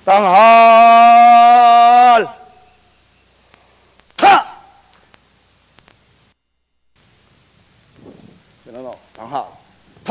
Tanghal! Ha! No, tanghal. Ha!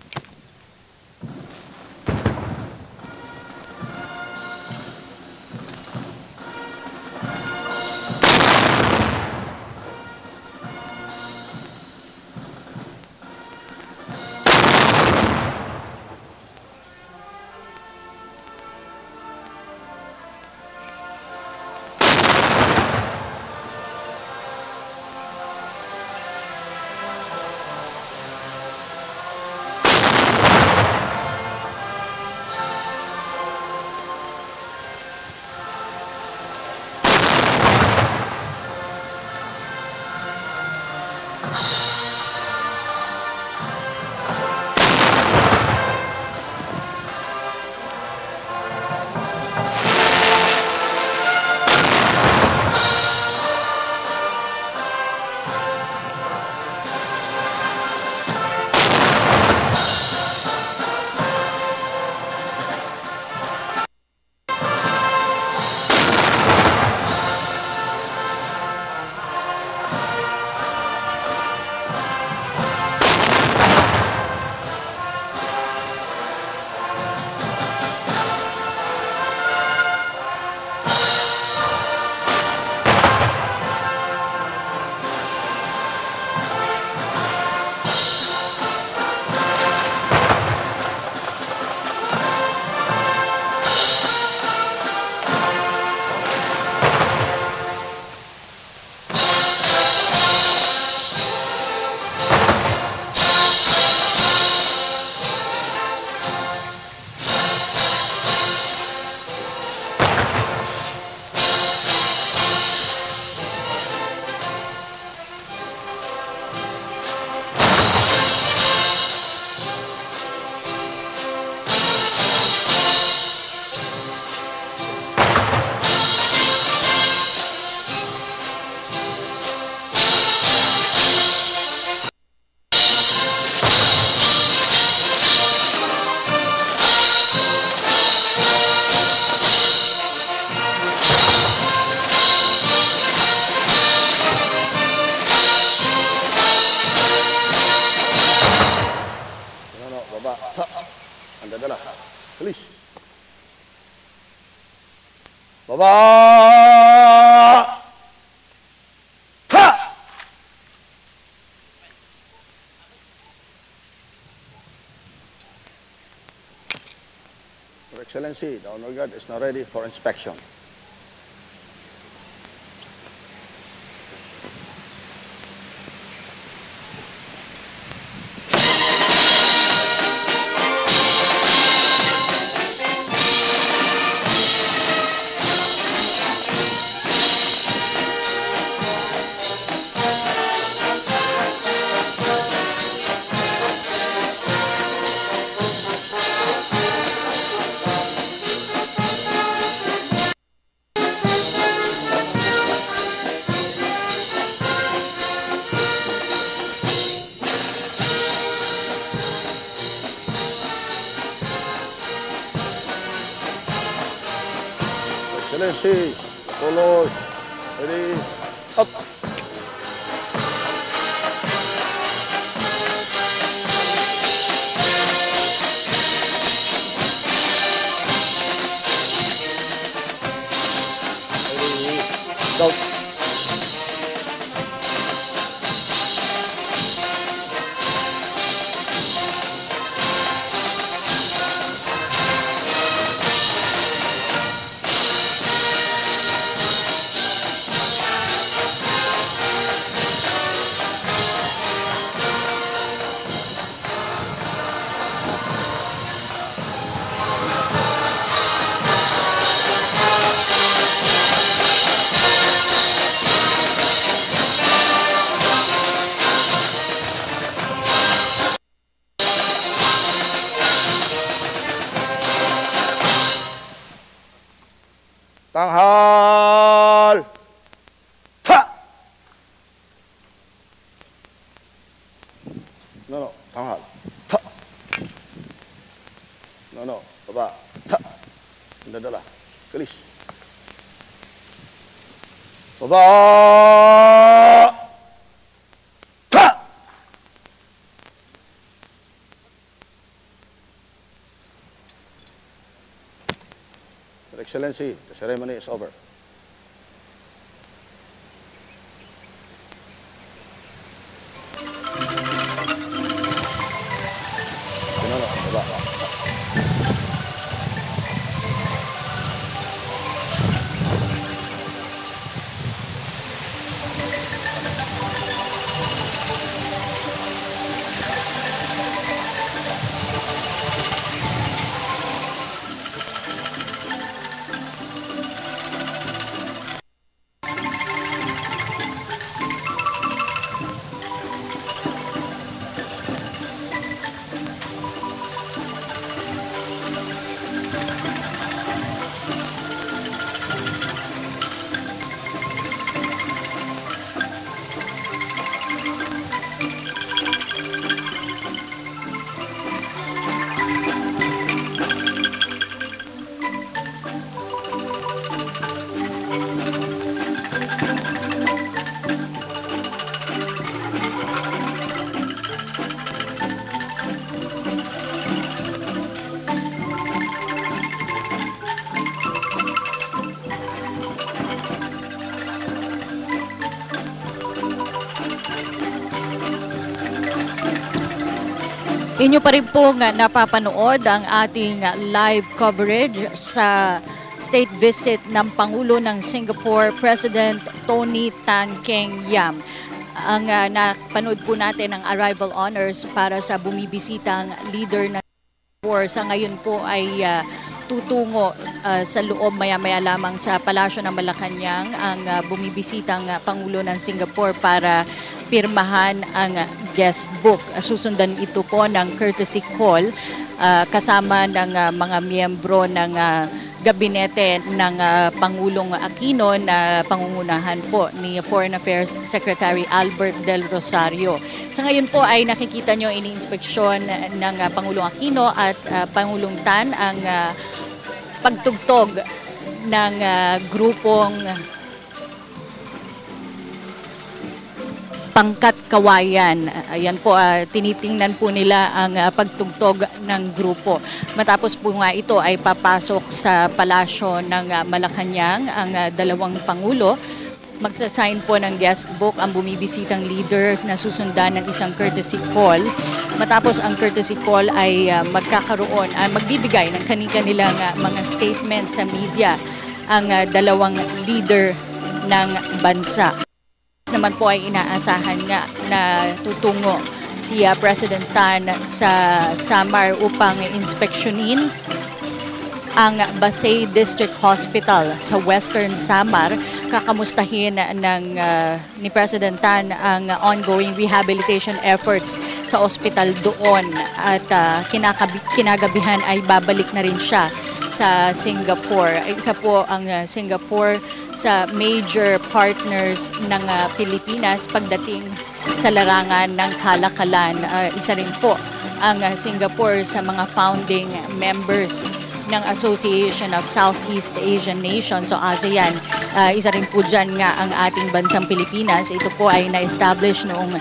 Baba. Ha. Anda dah lah. Tulis. Baba. Ha. Your Excellency, the honor guard is now ready for inspection. Excellency, follow, ready, up. Ready, go. Tanghal. Ha. No, tanghal. Ha. No, baba. Ha. Anda dah lah. Release. Baba! Ta! Your Excellency, the ceremony is over. Baba. Inyo pa rin pong napapanood ang ating live coverage sa state visit ng Pangulo ng Singapore, President Tony Tan Keng Yam. Ang napanood po natin ang arrival honors para sa bumibisitang leader ng Singapore. Sa ngayon po ay tutungo sa loob maya-maya lamang sa Palasyo ng Malacanang ang bumibisitang Pangulo ng Singapore para pirmahan ang guest book. Susundan ito po ng courtesy call kasama ng mga miyembro ng gabinete ng Pangulong Aquino na pangungunahan po ni Foreign Affairs Secretary Albert Del Rosario. Sa ngayon po ay nakikita nyo iniinspeksyon ng Pangulong Aquino at Pangulong Tan ang pagtugtog ng grupong Pangkat Kawayan. Ayan po, tinitingnan po nila ang pagtugtog ng grupo. Matapos po nga ito ay papasok sa palasyo ng Malacanang ang dalawang pangulo. Magsasign po ng guest book ang bumibisitang leader na susundan ng isang courtesy call. Matapos ang courtesy call ay magbibigay ng kanilang mga statement sa media ang dalawang leader ng bansa. Naman po ay inaasahan nga na tutungo si President Tan sa Samar upang inspeksyonin ang Basay District Hospital sa Western Samar. Kakamustahin ni President Tan ang ongoing rehabilitation efforts sa ospital doon at kinagabihan ay babalik na rin siya sa Singapore. Isa po ang Singapore sa major partners ng Pilipinas pagdating sa larangan ng kalakalan. Isa rin po ang Singapore sa mga founding members ng Association of Southeast Asian Nations, so ASEAN. Isa rin po dyan nga ang ating bansang Pilipinas. Ito po ay na-establish noong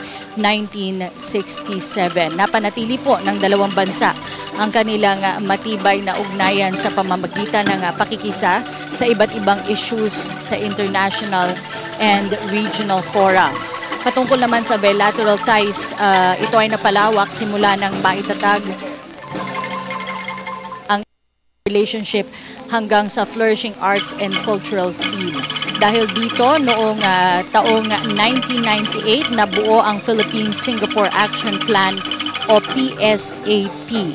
1967. Napanatili po ng dalawang bansa ang kanilang matibay na ugnayan sa pamamagitan ng pakikisa sa iba't ibang issues sa international and regional fora. Patungkol naman sa bilateral ties, ito ay napalawak simula ng maitatag ang relationship hanggang sa flourishing arts and cultural scene. Dahil dito, noong taong 1998, nabuo ang Philippines-Singapore Action Plan o PSAP.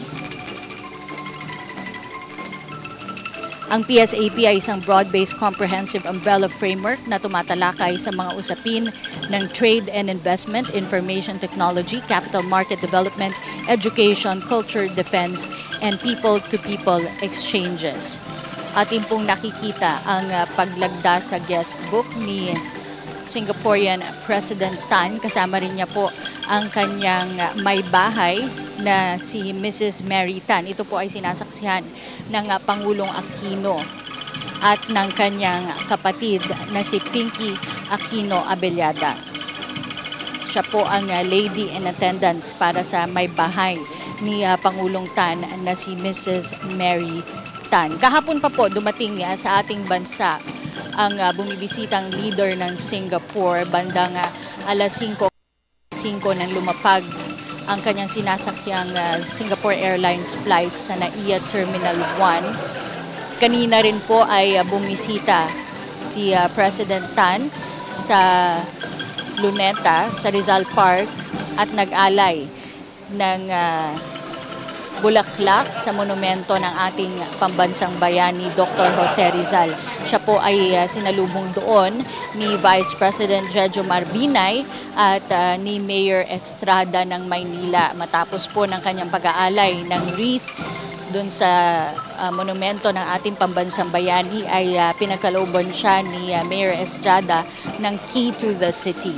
Ang PSAP ay isang broad-based comprehensive umbrella framework na tumatalakay sa mga usapin ng trade and investment, information technology, capital market development, education, culture, defense, and people-to-people exchanges. Atin pong nakikita ang paglagda sa guest book ni Singaporean President Tan. Kasama rin niya po ang kanyang may bahay na si Mrs. Mary Tan. Ito po ay sinasaksihan ng Pangulong Aquino. at ng kanyang kapatid na si Pinky Aquino Abellada. Siya po ang lady in attendance para sa may bahay ni Pangulong Tan na si Mrs. Mary Tan. Kahapon pa po dumating sa ating bansa ang bumibisitang leader ng Singapore bandang alas 5 nang lumapag ang kanyang sinasakyang Singapore Airlines flight sa NAIA Terminal 1. Kanina rin po ay bumisita si President Tan sa Luneta, sa Rizal Park at nag-alay ng bulaklak sa monumento ng ating pambansang bayani, Dr. Jose Rizal. Siya po ay sinalubong doon ni Vice President Jejo Marbinay at ni Mayor Estrada ng Maynila. Matapos po ng kanyang pag-aalay ng wreath doon sa monumento ng ating pambansang bayani ay pinagkalooban siya ni Mayor Estrada ng Key to the City.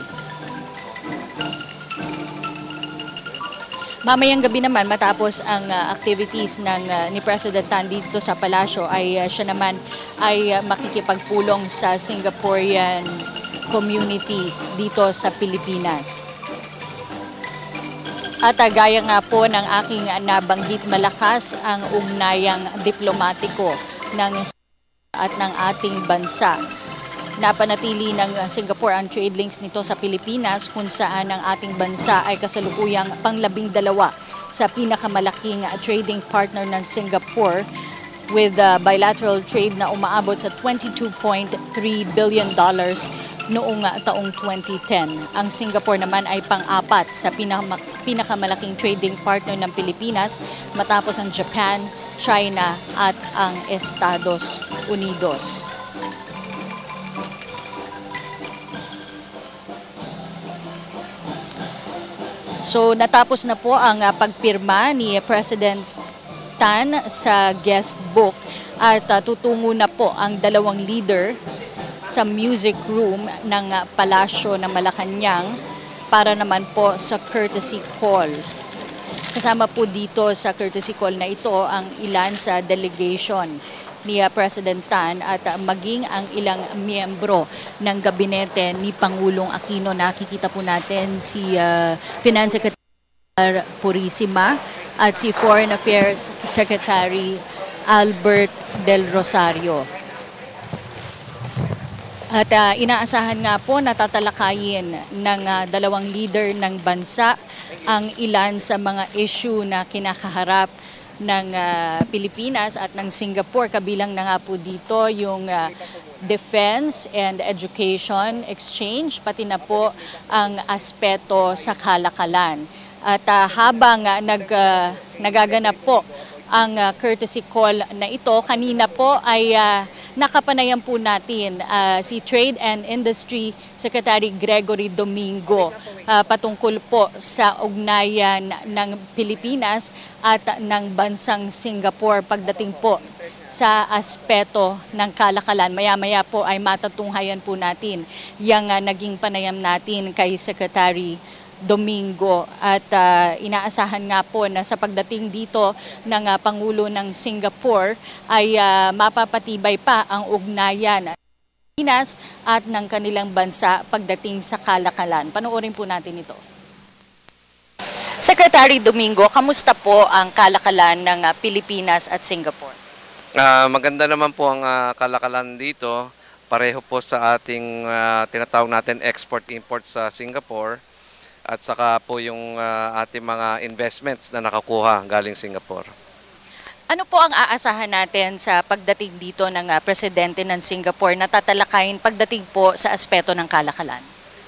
Mamayang gabi naman matapos ang activities ni President Tan dito sa palasyo ay siya naman ay makikipagpulong sa Singaporean community dito sa Pilipinas. At gaya nga po ng aking nabanggit, malakas ang ugnayang diplomatiko ng at ng ating bansa. Napanatili ng Singapore ang trade links nito sa Pilipinas kung saan ang ating bansa ay kasalukuyang pang-12 sa pinakamalaking trading partner ng Singapore with bilateral trade na umaabot sa $22.3 billion noong taong 2010. Ang Singapore naman ay pang-apat sa pinakamalaking trading partner ng Pilipinas matapos ang Japan, China at ang Estados Unidos. So natapos na po ang pagpirma ni President Tan sa guest book at tutungo na po ang dalawang leader sa music room ng Palasyo ng Malacanang para naman po sa courtesy call. Kasama po dito sa courtesy call na ito ang ilan sa delegation ni President Tan at maging ang ilang miyembro ng gabinete ni Pangulong Aquino. Nakikita po natin si Finance Secretary Purisima at si Foreign Affairs Secretary Albert Del Rosario. At inaasahan nga po na tatalakayin ng dalawang leader ng bansa ang ilan sa mga issue na kinakaharap ng Pilipinas at ng Singapore. Kabilang na nga po dito yung defense and education exchange, pati na po ang aspeto sa kalakalan. At habang nagaganap po ang courtesy call na ito, kanina po ay nakapanayan po natin si Trade and Industry Secretary Gregory Domingo patungkol po sa ugnayan ng Pilipinas at ng bansang Singapore pagdating po sa aspeto ng kalakalan. Maya-maya po ay matatunghayan po natin yung naging panayam natin kay Secretary Domingo at inaasahan nga po na sa pagdating dito ng Pangulo ng Singapore ay mapapatibay pa ang ugnayan ng Pilipinas at ng kanilang bansa pagdating sa kalakalan. Panoorin po natin ito. Secretary Domingo, kamusta po ang kalakalan ng Pilipinas at Singapore? Maganda naman po ang kalakalan dito. Pareho po sa ating tinatawag natin export-import sa Singapore. At saka po yung ating mga investments na nakakuha galing Singapore. Ano po ang aasahan natin sa pagdating dito ng presidente ng Singapore na tatalakayin pagdating po sa aspeto ng kalakalan?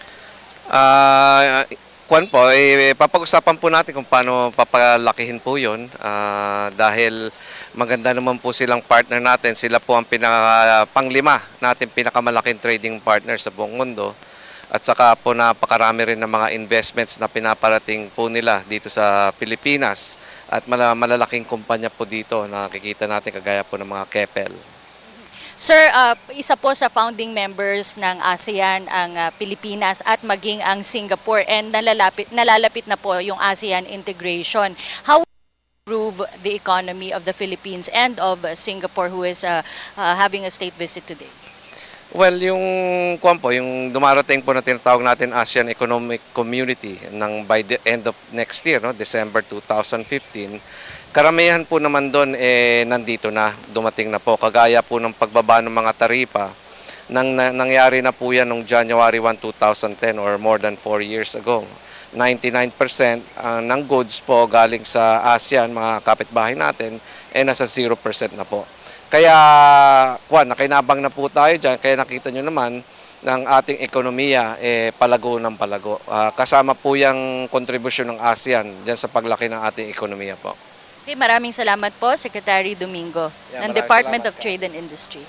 Papag-usapan po natin kung paano papalakihin po yun dahil maganda naman po silang partner natin. Sila po ang panglima natin pinakamalaking trading partner sa buong mundo. At saka po napakarami rin ng mga investments na pinaparating po nila dito sa Pilipinas at malalaking kumpanya po dito na nakikita natin kagaya po ng mga Keppel. Sir, isa po sa founding members ng ASEAN ang Pilipinas at maging ang Singapore and nalalapit na po yung ASEAN integration. How will you improve the economy of the Philippines and of Singapore, who is having a state visit today? Well, yung yung dumarating po na tinatawag natin ASEAN Economic Community by the end of next year, no, December 2015, karamihan po naman doon nandito na, dumating na po. Kagaya po ng pagbaba ng mga taripa, nangyari na po yan noong January 1, 2010 or more than 4 years ago. 99% ng goods po galing sa ASEAN, mga kapitbahay natin, nasa 0% na po. Kaya, nakinabang na po tayo dyan. Kaya nakita nyo naman ng ating ekonomiya, palago ng palago. Kasama po yung kontribusyon ng ASEAN dyan sa paglaki ng ating ekonomiya po. Okay, maraming salamat po, Secretary Domingo, ng Department of Trade and Industry.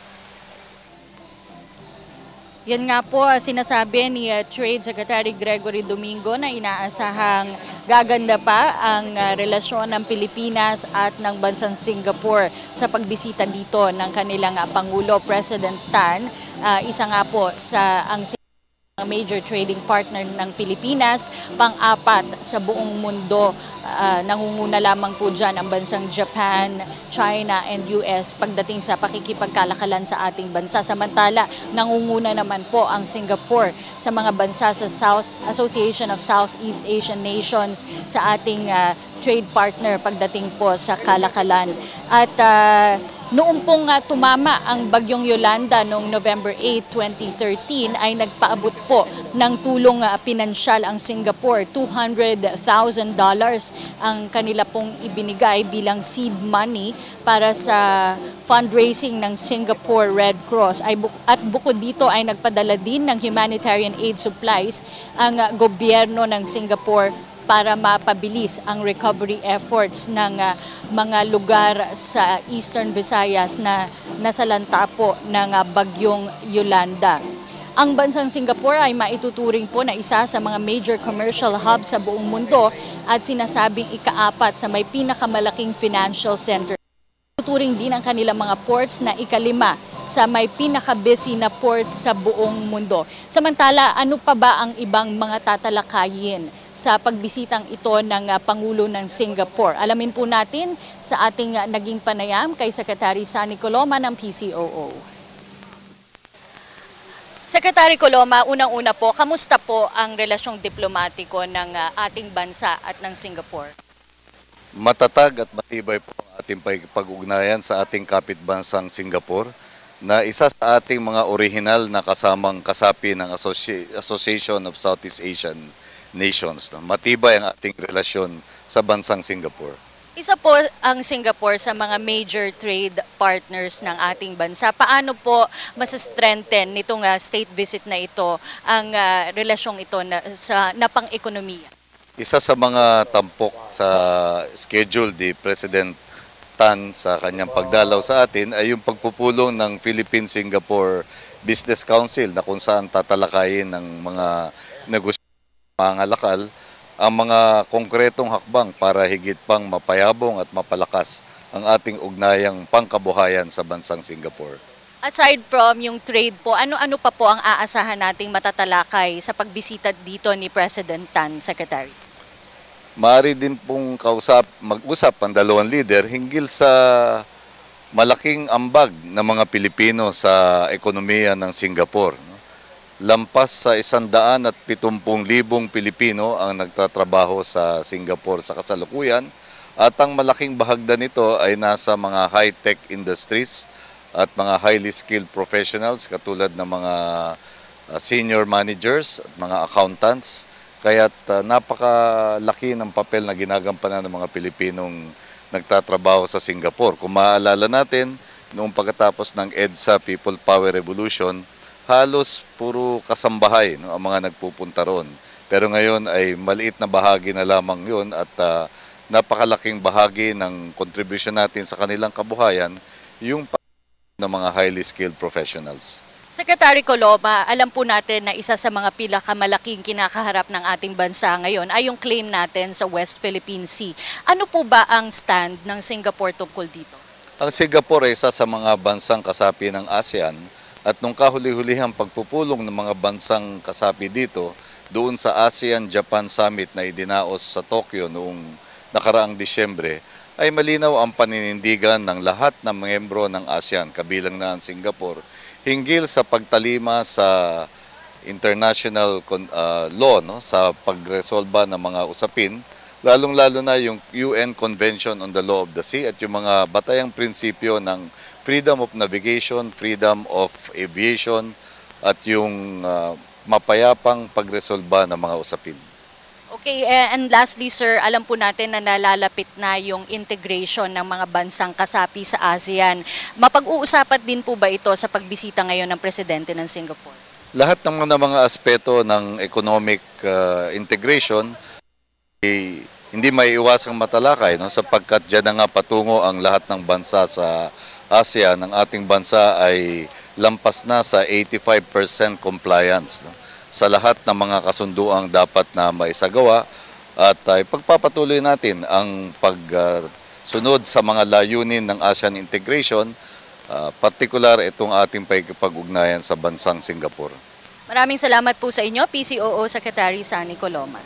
Yan nga po sinasabi ni Trade Secretary Gregory Domingo na inaasahang gaganda pa ang relasyon ng Pilipinas at ng bansang Singapore sa pagbisita dito ng kanilang Pangulo, President Tan. Isa nga po sa ang major trading partner ng Pilipinas, pang-apat sa buong mundo. Nangunguna lamang po dyan ang bansang Japan, China, and US pagdating sa pakikipagkalakalan sa ating bansa. Samantala, nangunguna naman po ang Singapore sa mga bansa sa Association of Southeast Asian Nations sa ating trade partner pagdating po sa kalakalan. At noong pong tumama ang bagyong Yolanda noong November 8, 2013 ay nagpaabot po ng tulong pinansyal ang Singapore. $200,000 ang kanila pong ibinigay bilang seed money para sa fundraising ng Singapore Red Cross. At bukod dito ay nagpadala din ng humanitarian aid supplies ang gobyerno ng Singapore para mapabilis ang recovery efforts ng mga lugar sa Eastern Visayas na nasalanta po ng bagyong Yolanda. Ang bansang Singapore ay maituturing po na isa sa mga major commercial hub sa buong mundo at sinasabing ika-4 sa may pinakamalaking financial center. Tuturing din ang kanilang mga ports na ika-5 sa may pinaka-busy na ports sa buong mundo. Samantala, ano pa ba ang ibang mga tatalakayin sa pagbisitang ito ng Pangulo ng Singapore? Alamin po natin sa ating naging panayam kay Secretary Sunny Coloma ng PCOO. Secretary Coloma, unang-una po, kamusta po ang relasyong diplomatiko ng ating bansa at ng Singapore? Matatag at matibay po ang ating pag-ugnayan sa ating kapitbansang Singapore na isa sa ating mga orihinal na kasamang kasapi ng Association of Southeast Asian Nations. Matibay ang ating relasyon sa bansang Singapore. Isa po ang Singapore sa mga major trade partners ng ating bansa. Paano po mas-strengthen nitong state visit na ito ang relasyong ito na pang-ekonomiya? Isa sa mga tampok sa schedule ni President Tan sa kanyang pagdalaw sa atin ay yung pagpupulong ng Philippine-Singapore Business Council na kung saan tatalakayin ng mga negosyasyon, pangalakal, ang mga konkretong hakbang para higit pang mapayabong at mapalakas ang ating ugnayang pangkabuhayan sa bansang Singapore. Aside from yung trade po, ano-ano pa po ang aasahan nating matatalakay sa pagbisita dito ni President Tan, Secretary? Maaari din pong mag-usap ang dalawang leader hinggil sa malaking ambag ng mga Pilipino sa ekonomiya ng Singapore. Lampas sa 170,000 Pilipino ang nagtatrabaho sa Singapore sa kasalukuyan at ang malaking bahagda nito ay nasa mga high-tech industries at mga highly skilled professionals katulad ng mga senior managers at mga accountants. Kaya't napakalaki ng papel na ginagampanan ng mga Pilipinong nagtatrabaho sa Singapore. Kung maaalala natin, noong pagkatapos ng EDSA People Power Revolution, halos puro kasambahay ang mga nagpupunta ron. Pero ngayon ay maliit na bahagi na lamang yun at napakalaking bahagi ng contribution natin sa kanilang kabuhayan yung ng mga highly skilled professionals. Secretary Coloma, alam po natin na isa sa mga pinakamalaking kinakaharap ng ating bansa ngayon ay yung claim natin sa West Philippine Sea. Ano po ba ang stand ng Singapore tungkol dito? Ang Singapore ay isa sa mga bansang kasapi ng ASEAN at nung kahuli-hulihang pagpupulong ng mga bansang kasapi dito doon sa ASEAN-Japan Summit na idinaos sa Tokyo noong nakaraang Disyembre, ay malinaw ang paninindigan ng lahat ng miyembro ng ASEAN, kabilang na ang Singapore, hinggil sa pagtalima sa international law, no, sa pagresolba ng mga usapin, lalong-lalo na yung UN Convention on the Law of the Sea at yung mga batayang prinsipyo ng freedom of navigation, freedom of aviation, at yung mapayapang pagresolba ng mga usapin. Okay, and lastly sir, alam po natin na nalalapit na yung integration ng mga bansang kasapi sa ASEAN. Mapag-uusapan din po ba ito sa pagbisita ngayon ng Presidente ng Singapore? Lahat ng mga aspeto ng economic integration hindi maiiwasang matalakay, no, sapagkat dyan na nga patungo ang lahat ng bansa sa ASEAN. Ang ating bansa ay lampas na sa 85% compliance, no, sa lahat ng mga kasunduang dapat na maisagawa, at pagpapatuloy natin ang pagsunod sa mga layunin ng ASEAN integration, partikular itong ating pag-ugnayan sa bansang Singapore. Maraming salamat po sa inyo, PCOO Secretary Sunny Coloma.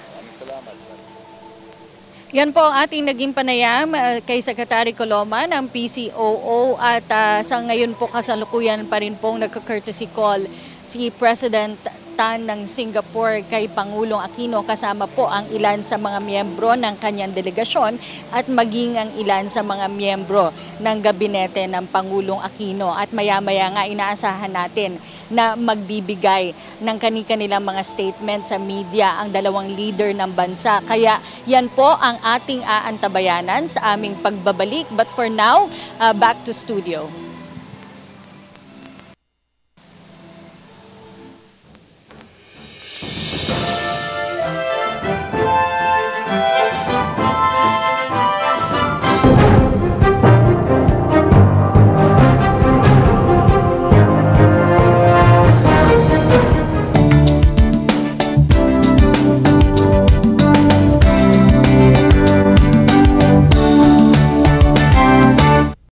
Yan po ang ating naging panayam kay Secretary Coloma ng PCOO, at sa ngayon po kasalukuyan pa rin pong nagka-courtesy call si President Tan ng Singapore kay Pangulong Aquino, kasama po ang ilan sa mga miyembro ng kanyang delegasyon at maging ang ilan sa mga miyembro ng gabinete ng Pangulong Aquino. At maya-maya nga inaasahan natin na magbibigay ng kanilang mga statement sa media ang dalawang leader ng bansa. Kaya yan po ang ating aantabayanan sa aming pagbabalik. But for now, back to studio.